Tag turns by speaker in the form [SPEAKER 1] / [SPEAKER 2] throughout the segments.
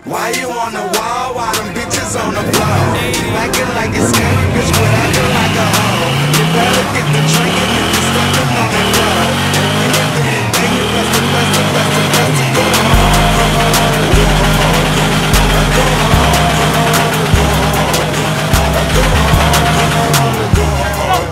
[SPEAKER 1] Why you on the wall while them bitches on the floor? You acting like a scary bitch, but acting like a hoe. You better get the drinking if you stepping on that floor. And if anything, you best to go home. Go home. Go home. Go home. Go home.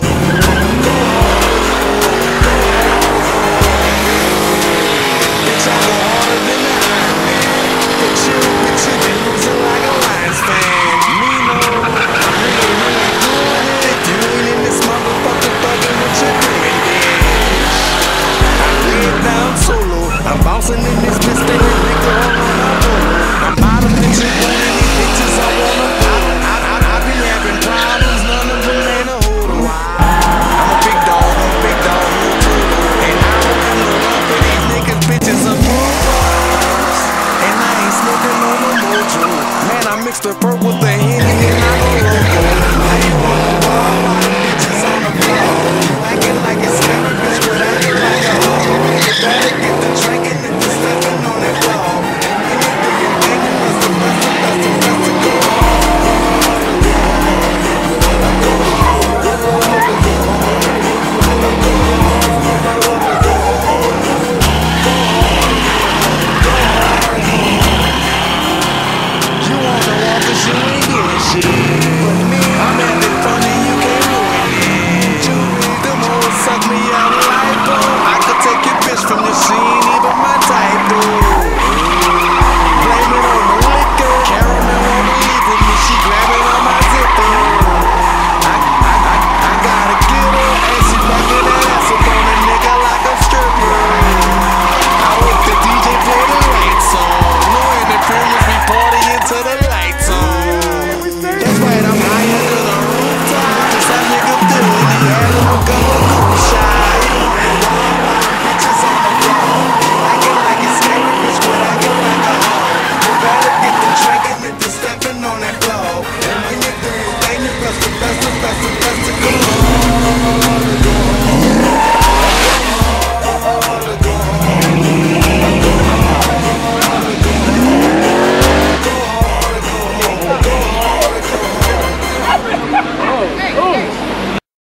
[SPEAKER 1] Bitch, I go harder than the Iron Man. But you been losing like a Lions fan. Me no, I'm really doing it. You ain't in this motherfucker fucking with your doing, bitch. I lay it down solo. I'm bouncing in this bitch, thinking nigga all on my polo. I'm out of picture, but any bitches I wanna follow. I be having problems, none of them ain't a hold 'em. I'm a big dog, no Toto. And I don't have no love for these niggas, bitches are more. And I ain't smoking on no mojo. Man, I mixed the perk with the